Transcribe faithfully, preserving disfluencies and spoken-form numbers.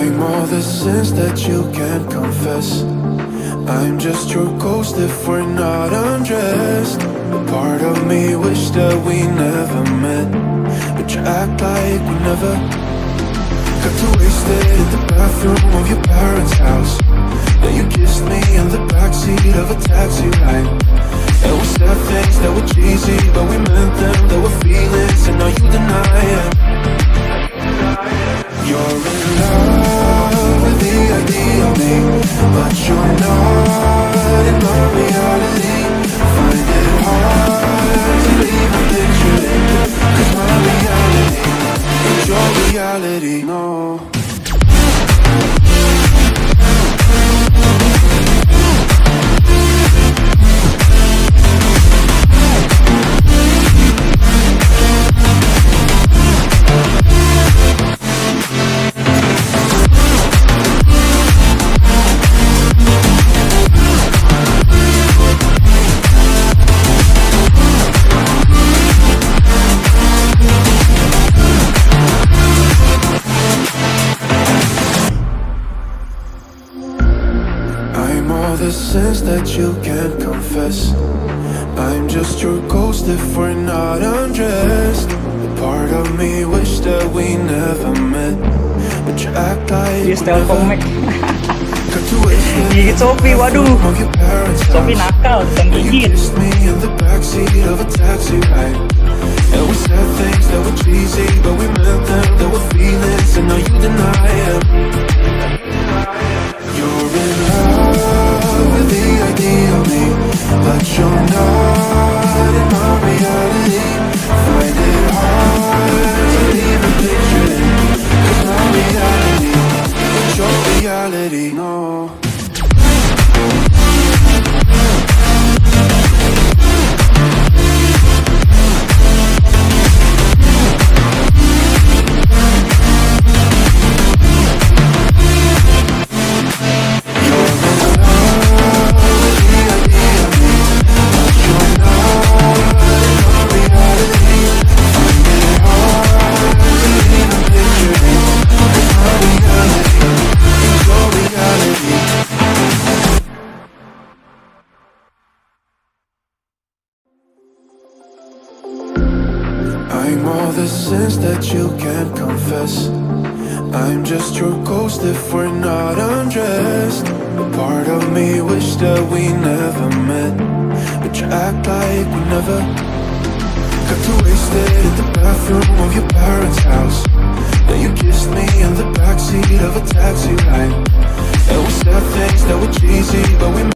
I'm all the sins that you can't confess. I'm just your ghost if we're not undressed. A part of me wish that we never met, but you act like we never. Got too wasted in the bathroom of your parents' house. Then you kissed me in the backseat of a taxi ride. And we said things that were cheesy, but we meant them, there were feelings, and now you deny it. You're in love with the idea of me, but you're not in my reality. Find it hard to even picture it, 'cause my reality ain't your reality, no. The sins that you can't confess. I'm just your ghost if we're not undressed. The part of me wish that we never met, but you act like Dia style komik. Gigit Sophie, waduh. Sophie nakal, bukan gigit. And we said things that were cheesy, but we meant them, there were feelings, and now you deny it. You're in love with the idea of me, but you're not in my reality. Find it hard to even picture it, 'cause my reality ain't your reality, no. I'm all the sins that you can't confess. I'm just your ghost if we're not undressed. A part of me wish that we never met, but you act like we never. Got too wasted in the bathroom of your parents' house. Then you kissed me in the backseat of a taxi ride.